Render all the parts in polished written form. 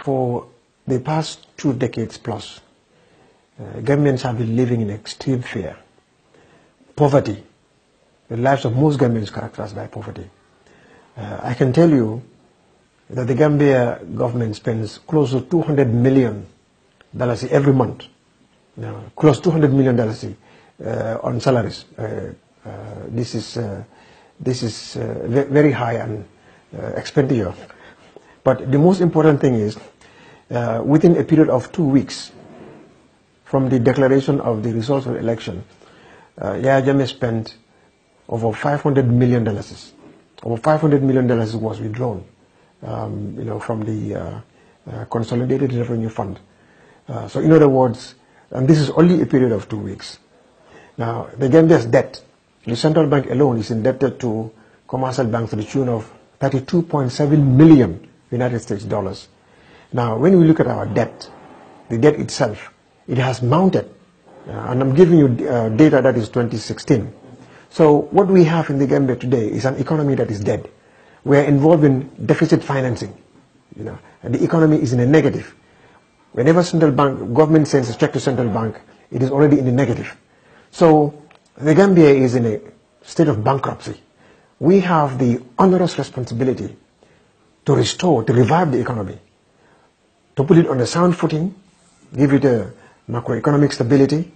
for the past 2 decades plus, Gambians have been living in extreme fear. Poverty. The lives of most Gambians characterized by poverty. I can tell you that the Gambia government spends close to $200 million every month. Close to $200 million on salaries. This is very high and expenditure. But the most important thing is, within a period of 2 weeks from the declaration of the results of the election, Yahya Jammeh spent over $500 million. Over $500 million was withdrawn, from the Consolidated Revenue Fund. So in other words, and this is only a period of 2 weeks. Now, the Gambia's debt, the central bank alone is indebted to commercial banks to the tune of $32.7 million United States dollars. Now, when we look at our debt, the debt itself, it has mounted, and I'm giving you data that is 2016. So what we have in the Gambia today is an economy that is dead. We are involved in deficit financing, and the economy is in a negative. Whenever central bank, government sends a check to central bank, it is already in the negative. So the Gambia is in a state of bankruptcy. We have the onerous responsibility to restore, to revive the economy, to put it on a sound footing, give it a macroeconomic stability,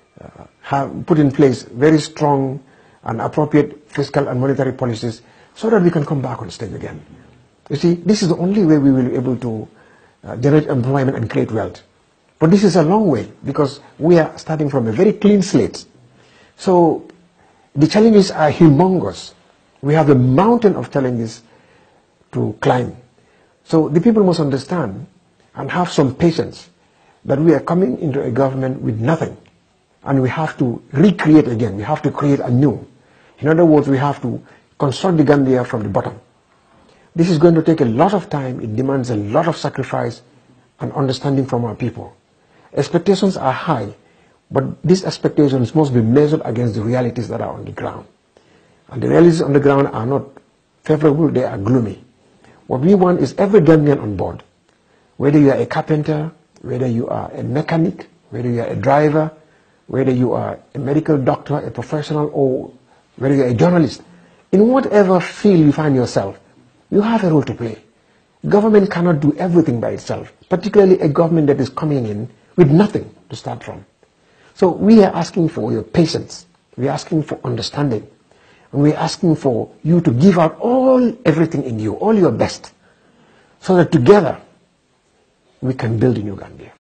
put in place very strong and appropriate fiscal and monetary policies so that we can come back on stage again. You see, this is the only way we will be able to generate employment and create wealth. But this is a long way because we are starting from a very clean slate. So the challenges are humongous. We have a mountain of challenges to climb. So the people must understand and have some patience that we are coming into a government with nothing. And we have to recreate again. We have to create anew. In other words, we have to construct the Gambia from the bottom. This is going to take a lot of time. It demands a lot of sacrifice and understanding from our people. Expectations are high, but these expectations must be measured against the realities that are on the ground. And the realities on the ground are not favorable, they are gloomy. What we want is every Gambian on board. Whether you are a carpenter, whether you are a mechanic, whether you are a driver, whether you are a medical doctor, a professional, or whether you are a journalist, in whatever field you find yourself, you have a role to play. Government cannot do everything by itself, particularly a government that is coming in with nothing to start from. So we are asking for your patience. We are asking for understanding. And we are asking for you to give out everything in you, all your best, so that together we can build a new Gambia.